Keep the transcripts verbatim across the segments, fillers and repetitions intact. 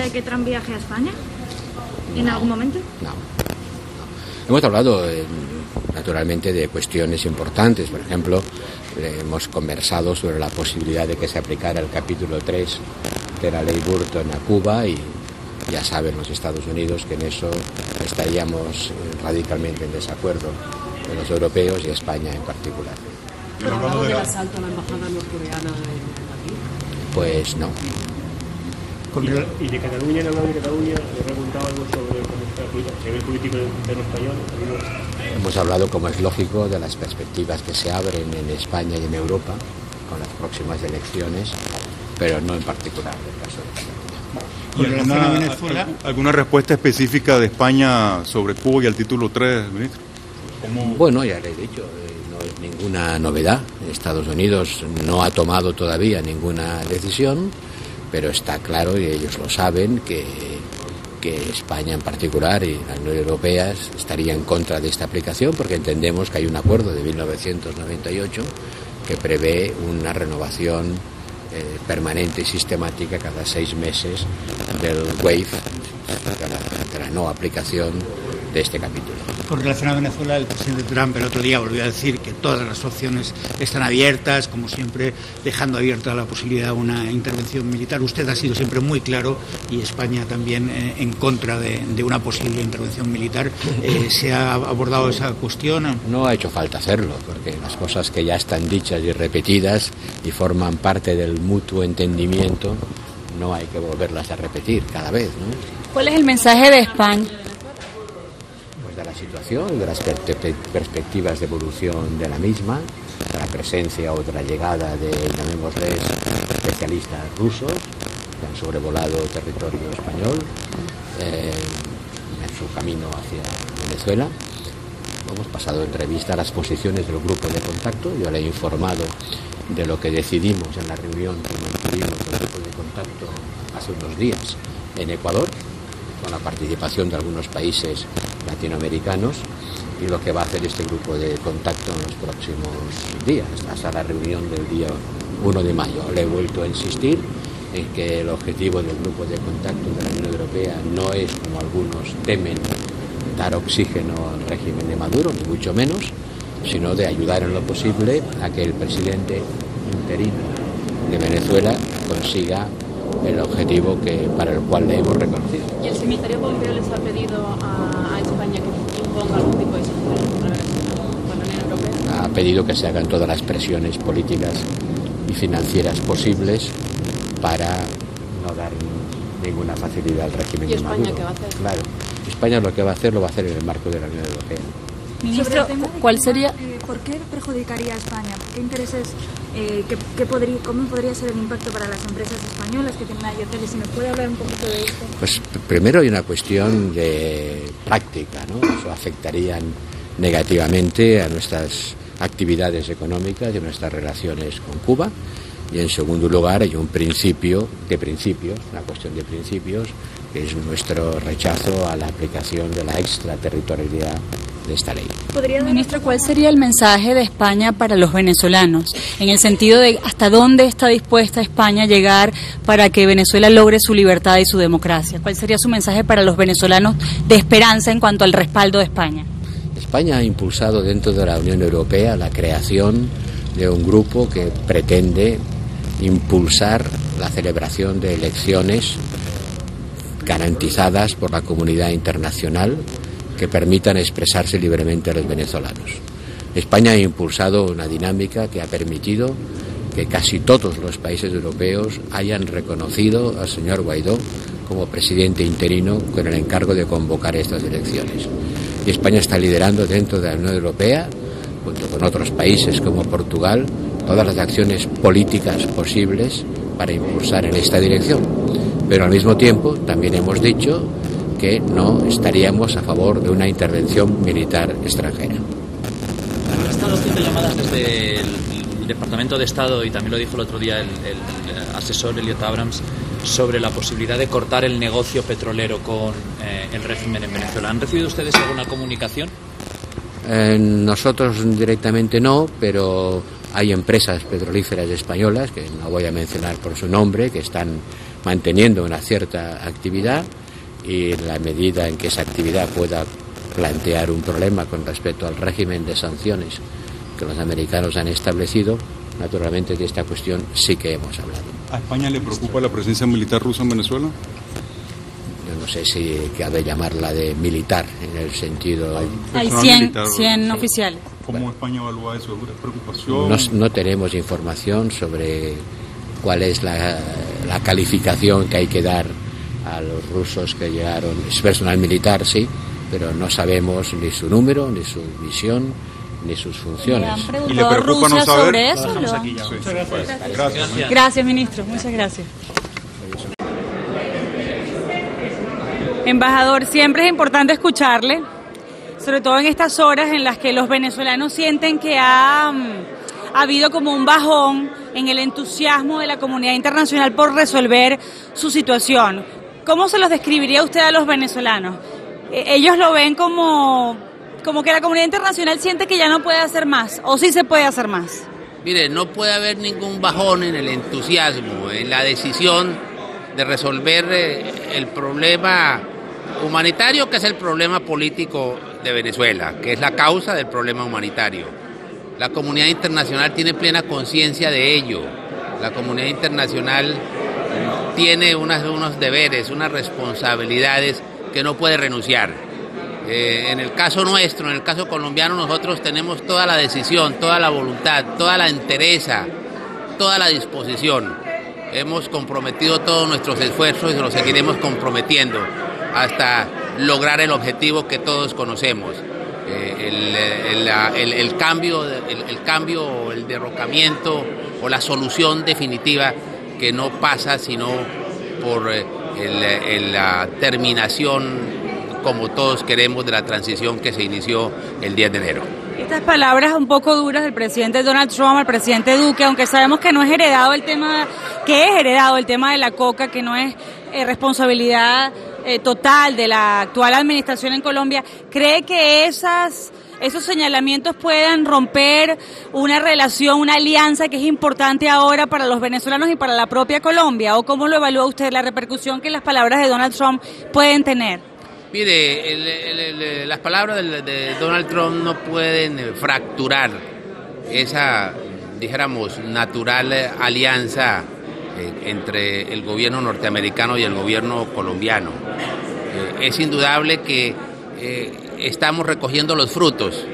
de que Trump viaje a España en no, algún momento? No, no. Hemos hablado eh, naturalmente de cuestiones importantes. Por ejemplo, eh, hemos conversado sobre la posibilidad de que se aplicara el capítulo tres de la ley Burton a Cuba, y ya saben los Estados Unidos que en eso estaríamos radicalmente en desacuerdo de los europeos y España en particular. ¿Pero hablado del asalto a la embajada norcoreana aquí? Pues no. ¿Y, y de Cataluña, en hablado de Cataluña, le he preguntado algo sobre cómo está el nivel político interno español? Hemos hablado, como es lógico, de las perspectivas que se abren en España y en Europa con las próximas elecciones, pero no en particular del caso de Cataluña. ¿Y alguna, Venezuela? ¿Alguna respuesta específica de España sobre Cuba y el título tres, ministro? ¿Cómo? Bueno, ya le he dicho, eh, no es ninguna novedad. Estados Unidos no ha tomado todavía ninguna decisión, pero está claro, y ellos lo saben, que, que España en particular y la Unión Europea estaría en contra de esta aplicación, porque entendemos que hay un acuerdo de mil novecientos noventa y ocho que prevé una renovación eh, permanente y sistemática cada seis meses del waiver, de la, de la no aplicación de este capítulo. Con relación a Venezuela, el presidente Trump el otro día volvió a decir que todas las opciones están abiertas, como siempre, dejando abierta la posibilidad de una intervención militar. Usted ha sido siempre muy claro, y España también, eh, en contra de, de una posible intervención militar. Eh, ¿Se ha abordado esa cuestión? No ha hecho falta hacerlo, porque las cosas que ya están dichas y repetidas y forman parte del mutuo entendimiento, no hay que volverlas a repetir cada vez, ¿no? ¿Cuál es el mensaje de España? De la situación, de las per perspectivas de evolución de la misma, de la presencia o de la llegada de, llamémosles, especialistas rusos que han sobrevolado territorio español eh, en su camino hacia Venezuela. Hemos pasado entrevista a las posiciones del grupo de contacto. Yo le he informado de lo que decidimos en la reunión que mantuvimos del grupo de contacto hace unos días en Ecuador, con la participación de algunos países latinoamericanos, y lo que va a hacer este grupo de contacto en los próximos días, hasta la reunión del día uno de mayo. Le he vuelto a insistir en que el objetivo del grupo de contacto de la Unión Europea no es, como algunos temen, dar oxígeno al régimen de Maduro, ni mucho menos, sino de ayudar en lo posible a que el presidente interino de Venezuela consiga el objetivo que para el cual le hemos reconocido. ¿Y el secretario Pompeo les ha pedido a, a España que imponga algún tipo de sanciones contra la Unión Europea? Ha pedido que se hagan todas las presiones políticas y financieras posibles para no dar ninguna facilidad al régimen de Maduro. ¿Y España qué va a hacer? Claro, España lo que va a hacer lo va a hacer en el marco de la Unión Europea. Ministro, ¿cuál sería? Eh, ¿Por qué perjudicaría a España? ¿Qué intereses, eh, qué, qué podría, cómo podría ser el impacto para las empresas españolas que tienen ahí hoteles? Si nos puede hablar un poquito de esto. Pues primero hay una cuestión de práctica, ¿no? Eso afectaría negativamente a nuestras actividades económicas y a nuestras relaciones con Cuba. Y en segundo lugar hay un principio de principios, una cuestión de principios, que es nuestro rechazo a la aplicación de la extraterritorialidad de esta ley. Ministro, ¿cuál sería el mensaje de España para los venezolanos? En el sentido de hasta dónde está dispuesta España a llegar para que Venezuela logre su libertad y su democracia. ¿Cuál sería su mensaje para los venezolanos de esperanza en cuanto al respaldo de España? España ha impulsado dentro de la Unión Europea la creación de un grupo que pretende impulsar la celebración de elecciones garantizadas por la comunidad internacional que permitan expresarse libremente a los venezolanos. España ha impulsado una dinámica que ha permitido que casi todos los países europeos hayan reconocido al señor Guaidó como presidente interino con el encargo de convocar estas elecciones. Y España está liderando dentro de la Unión Europea, junto con otros países como Portugal, todas las acciones políticas posibles para impulsar en esta dirección. Pero al mismo tiempo también hemos dicho que no estaríamos a favor de una intervención militar extranjera. Han estado haciendo llamadas desde el Departamento de Estado, y también lo dijo el otro día el, el asesor Elliot Abrams, sobre la posibilidad de cortar el negocio petrolero con eh, el régimen en Venezuela. ¿Han recibido ustedes alguna comunicación? Eh, nosotros directamente no, pero hay empresas petrolíferas españolas, que no voy a mencionar por su nombre, que están manteniendo una cierta actividad, y en la medida en que esa actividad pueda plantear un problema con respecto al régimen de sanciones que los americanos han establecido, naturalmente de esta cuestión sí que hemos hablado. ¿A España le preocupa la presencia militar rusa en Venezuela? Yo no sé si cabe llamarla de militar en el sentido... Hay cien, cien oficiales. ¿Cómo bueno, España evalúa eso? ¿Es preocupación? No, no tenemos información sobre cuál es la, la calificación que hay que dar a los rusos que llegaron. Es personal militar, sí, pero no sabemos ni su número, ni su misión, ni sus funciones. ¿Y le preocupa no saber? Sobre eso, Estamos ¿no? aquí ya. Sí. Muchas gracias. Gracias. Gracias. Gracias, ministro. Muchas gracias. Embajador, siempre es importante escucharle, sobre todo en estas horas en las que los venezolanos sienten que ha, ha habido como un bajón en el entusiasmo de la comunidad internacional por resolver su situación. ¿Cómo se los describiría usted a los venezolanos? Ellos lo ven como, como que la comunidad internacional siente que ya no puede hacer más, o sí se puede hacer más. Mire, no puede haber ningún bajón en el entusiasmo, en la decisión de resolver el problema humanitario, que es el problema político de Venezuela, que es la causa del problema humanitario. La comunidad internacional tiene plena conciencia de ello. La comunidad internacional tiene unas, unos deberes, unas responsabilidades que no puede renunciar. Eh, en el caso nuestro, en el caso colombiano, nosotros tenemos toda la decisión, toda la voluntad, toda la entereza, toda la disposición. Hemos comprometido todos nuestros esfuerzos y los seguiremos comprometiendo hasta lograr el objetivo que todos conocemos. Eh, el, el, el, el cambio, el, el cambio, el derrocamiento o la solución definitiva que no pasa sino por el, el, la terminación, como todos queremos, de la transición que se inició el diez de enero. Estas palabras un poco duras del presidente Donald Trump al presidente Duque, aunque sabemos que no es heredado el tema, que es heredado el tema de la coca, que no es eh, responsabilidad eh, total de la actual administración en Colombia, ¿cree que esas, esos señalamientos puedan romper una relación, una alianza que es importante ahora para los venezolanos y para la propia Colombia? ¿O cómo lo evalúa usted, la repercusión que las palabras de Donald Trump pueden tener? Mire, el, el, el, las palabras de, de Donald Trump no pueden fracturar esa, dijéramos, natural alianza eh, entre el gobierno norteamericano y el gobierno colombiano. Eh, es indudable que eh, estamos recogiendo los frutos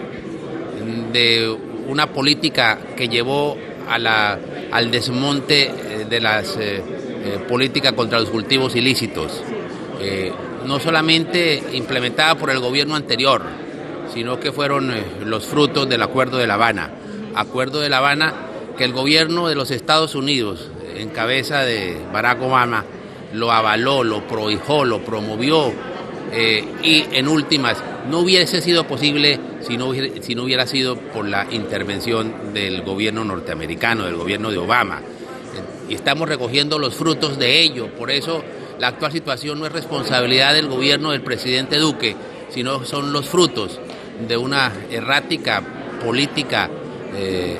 de una política que llevó a la, al desmonte de las eh, eh, políticas contra los cultivos ilícitos. Eh, no solamente implementada por el gobierno anterior, sino que fueron eh, los frutos del Acuerdo de La Habana. Acuerdo de La Habana que el gobierno de los Estados Unidos, en cabeza de Barack Obama, lo avaló, lo prohijó, lo promovió, eh, y en últimas no hubiese sido posible si no, hubiera, si no hubiera sido por la intervención del gobierno norteamericano, del gobierno de Obama. Eh, y estamos recogiendo los frutos de ello, por eso la actual situación no es responsabilidad del gobierno del presidente Duque, sino son los frutos de una errática política eh,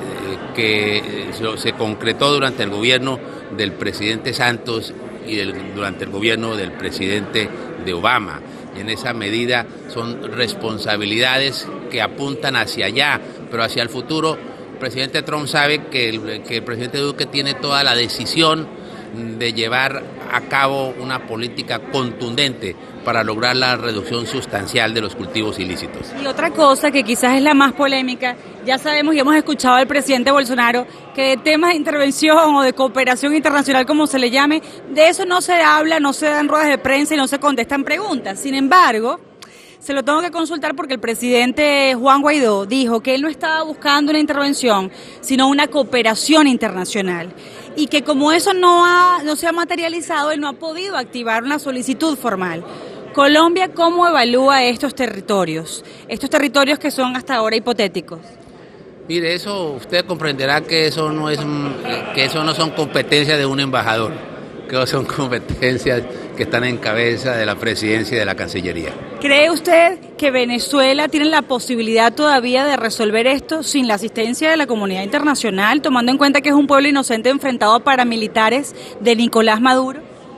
que se concretó durante el gobierno del presidente Santos y del, durante el gobierno del presidente de Obama. Y en esa medida son responsabilidades que apuntan hacia allá, pero hacia el futuro. El presidente Trump sabe que el, que el presidente Duque tiene toda la decisión de llevar a cabo una política contundente para lograr la reducción sustancial de los cultivos ilícitos. Y otra cosa que quizás es la más polémica, ya sabemos y hemos escuchado al presidente Bolsonaro que de temas de intervención o de cooperación internacional, como se le llame, de eso no se habla, no se dan ruedas de prensa y no se contestan preguntas. Sin embargo, se lo tengo que consultar porque el presidente Juan Guaidó dijo que él no estaba buscando una intervención, sino una cooperación internacional. Y que como eso no, ha, no se ha materializado, él no ha podido activar una solicitud formal. Colombia, ¿cómo evalúa estos territorios? Estos territorios que son hasta ahora hipotéticos. Mire, eso usted comprenderá que eso no es que eso no son competencias de un embajador, que son competencias que están en cabeza de la presidencia y de la Cancillería. ¿Cree usted que Venezuela tiene la posibilidad todavía de resolver esto sin la asistencia de la comunidad internacional, tomando en cuenta que es un pueblo inocente enfrentado a paramilitares de Nicolás Maduro?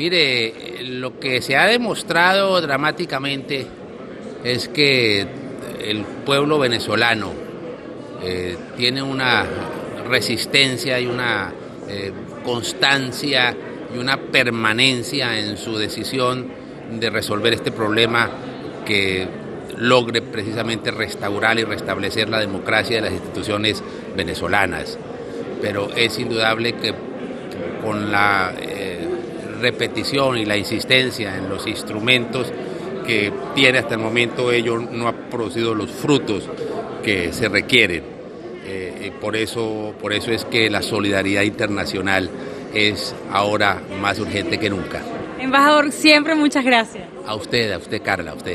Mire, lo que se ha demostrado dramáticamente es que el pueblo venezolano eh, tiene una resistencia y una eh, constancia y una permanencia en su decisión de resolver este problema que logre precisamente restaurar y restablecer la democracia de las instituciones venezolanas. Pero es indudable que con la eh, repetición y la insistencia en los instrumentos que tiene hasta el momento, ello no ha producido los frutos que se requieren. Eh, y por eso, por eso es que la solidaridad internacional es ahora más urgente que nunca. Embajador, siempre muchas gracias. A usted, a usted, Carla, a usted.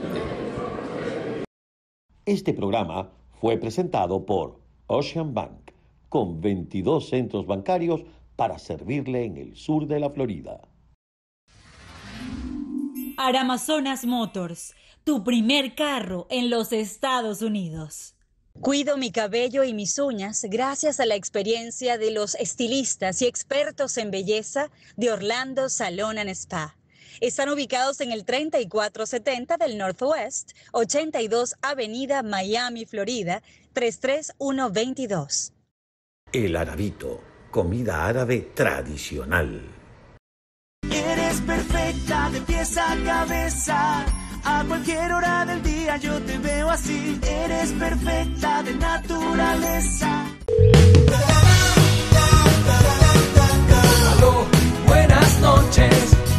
Este programa fue presentado por Ocean Bank, con veintidós centros bancarios para servirle en el sur de la Florida. Aramazonas Motors, tu primer carro en los Estados Unidos. Cuido mi cabello y mis uñas gracias a la experiencia de los estilistas y expertos en belleza de Orlando Salon and Spa. Están ubicados en el treinta y cuatro setenta del Northwest, ochenta y dos Avenida Miami, Florida, tres tres uno veintidós. El Arabito, comida árabe tradicional. Eres perfecta de pies a cabeza, a cualquier hora del día yo te veo así. Eres perfecta de naturaleza. Aló, buenas noches.